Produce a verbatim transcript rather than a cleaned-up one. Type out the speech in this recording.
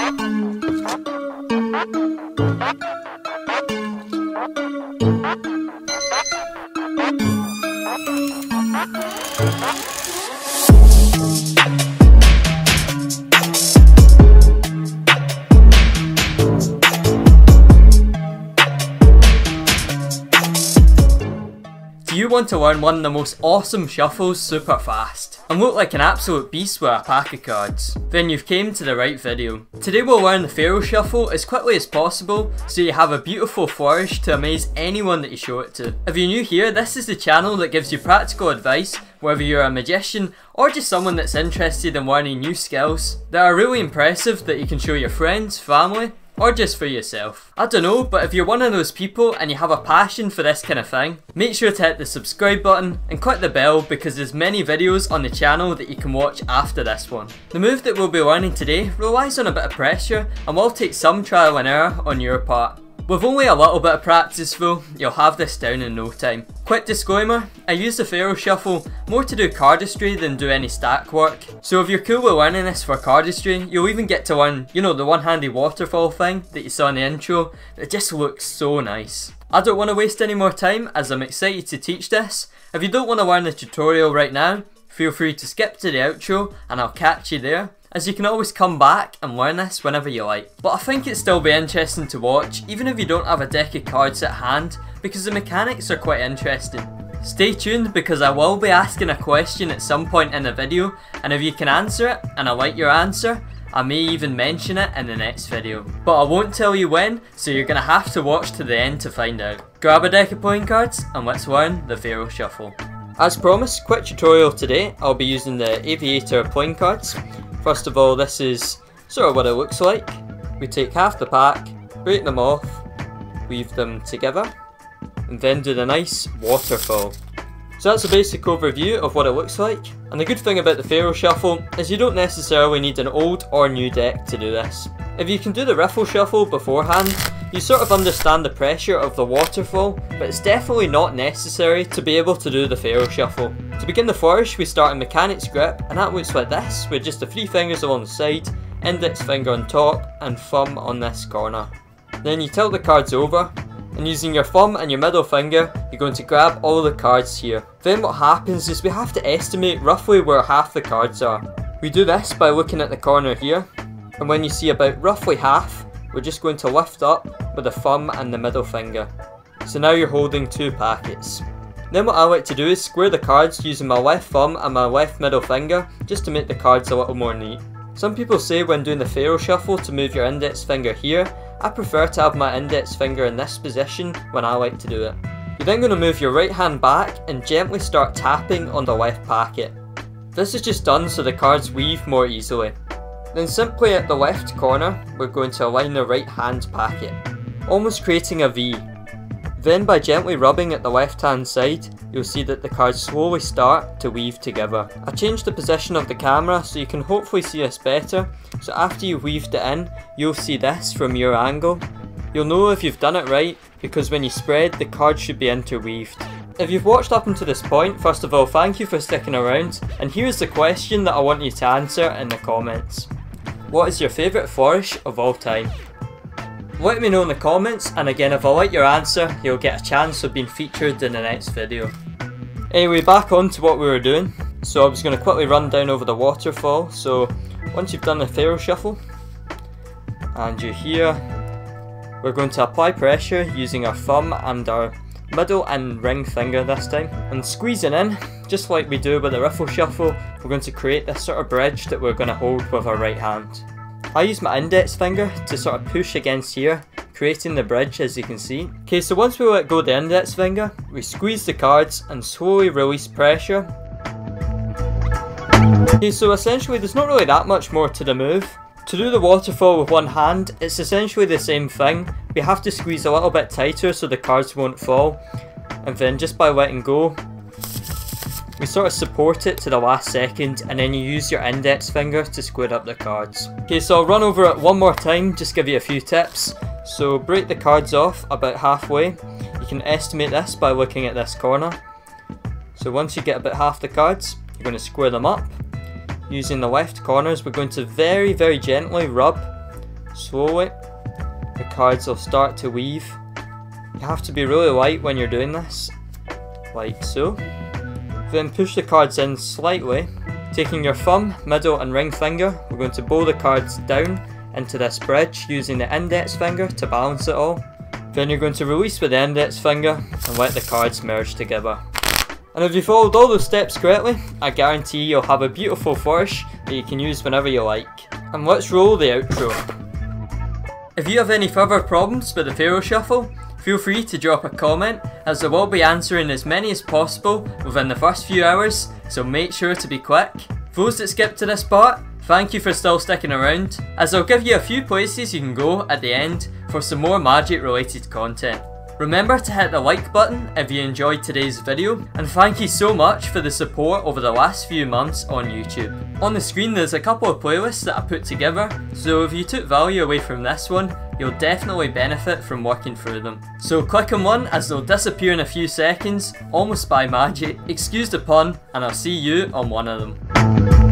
Do you want to learn one of the most awesome shuffles super fast and look like an absolute beast with a pack of cards? Then you've came to the right video. Today we'll learn the Pharaoh Shuffle as quickly as possible so you have a beautiful flourish to amaze anyone that you show it to. If you're new here, this is the channel that gives you practical advice whether you're a magician or just someone that's interested in learning new skills that are really impressive that you can show your friends, family, or just for yourself. I don't know, but if you're one of those people and you have a passion for this kind of thing, make sure to hit the subscribe button and click the bell because there's many videos on the channel that you can watch after this one. The move that we'll be learning today relies on a bit of pressure and will take some trial and error on your part. With only a little bit of practice though, you'll have this down in no time. Quick disclaimer, I use the Pharaoh Shuffle more to do cardistry than do any stack work. So if you're cool with learning this for cardistry, you'll even get to learn, you know, the one-handed waterfall thing that you saw in the intro. It just looks so nice. I don't want to waste any more time as I'm excited to teach this. If you don't want to learn the tutorial right now, feel free to skip to the outro and I'll catch you there, as you can always come back and learn this whenever you like. But I think it'd still be interesting to watch even if you don't have a deck of cards at hand because the mechanics are quite interesting. Stay tuned because I will be asking a question at some point in the video, and if you can answer it and I like your answer, I may even mention it in the next video. But I won't tell you when, so you're going to have to watch to the end to find out. Grab a deck of playing cards and let's learn the Pharaoh Shuffle. As promised, quick tutorial today. I'll be using the Aviator playing cards. First of all, this is sort of what it looks like. We take half the pack, break them off, weave them together, and then do the nice waterfall. So that's a basic overview of what it looks like. And the good thing about the Pharaoh Shuffle is you don't necessarily need an old or new deck to do this. If you can do the Riffle Shuffle beforehand, you sort of understand the pressure of the waterfall, but it's definitely not necessary to be able to do the Pharaoh Shuffle. To begin the flourish, we start in Mechanics Grip, and that looks like this, with just the three fingers along the side, index finger on top, and thumb on this corner. Then you tilt the cards over, and using your thumb and your middle finger, you're going to grab all the cards here. Then what happens is we have to estimate roughly where half the cards are. We do this by looking at the corner here, and when you see about roughly half, we're just going to lift up with the thumb and the middle finger. So now you're holding two packets. Then what I like to do is square the cards using my left thumb and my left middle finger just to make the cards a little more neat. Some people say when doing the Pharaoh Shuffle to move your index finger here. I prefer to have my index finger in this position when I like to do it. You're then going to move your right hand back and gently start tapping on the left packet. This is just done so the cards weave more easily. Then simply at the left corner, we're going to align the right hand packet, almost creating a V. Then by gently rubbing at the left hand side, you'll see that the cards slowly start to weave together. I changed the position of the camera so you can hopefully see this better, so after you've weaved it in, you'll see this from your angle. You'll know if you've done it right, because when you spread, the cards should be interweaved. If you've watched up until this point, first of all, thank you for sticking around, and here's the question that I want you to answer in the comments. What is your favourite flourish of all time? Let me know in the comments, and again if I like your answer, you'll get a chance of being featured in the next video. Anyway, back on to what we were doing. So I was going to quickly run down over the waterfall. So once you've done the Pharaoh Shuffle, and you're here, we're going to apply pressure using our thumb and our middle and ring finger this time, and squeezing in, just like we do with the Riffle Shuffle. We're going to create this sort of bridge that we're going to hold with our right hand. I use my index finger to sort of push against here, creating the bridge as you can see. Okay, so once we let go the index finger, we squeeze the cards and slowly release pressure. Okay, so essentially there's not really that much more to the move. To do the waterfall with one hand, it's essentially the same thing. We have to squeeze a little bit tighter so the cards won't fall, and then just by letting go, we sort of support it to the last second, and then you use your index finger to square up the cards. Okay, so I'll run over it one more time, just give you a few tips. So break the cards off about halfway. You can estimate this by looking at this corner. So once you get about half the cards, you're going to square them up. Using the left corners, we're going to very very gently rub slowly the cards will start to weave. You have to be really light when you're doing this, like so. Then push the cards in slightly. Taking your thumb, middle and ring finger, we're going to bowl the cards down into this bridge using the index finger to balance it all. Then you're going to release with the index finger and let the cards merge together. And if you followed all those steps correctly, I guarantee you'll have a beautiful flourish that you can use whenever you like. And let's roll the outro. If you have any further problems with the Pharaoh Shuffle, feel free to drop a comment, as I will be answering as many as possible within the first few hours, so make sure to be quick. For those that skipped to this part, thank you for still sticking around, as I'll give you a few places you can go at the end for some more magic related content. Remember to hit the like button if you enjoyed today's video, and thank you so much for the support over the last few months on YouTube. On the screen there's a couple of playlists that I put together, so if you took value away from this one, you'll definitely benefit from working through them. So click on one as they'll disappear in a few seconds, almost by magic, excuse the pun, and I'll see you on one of them.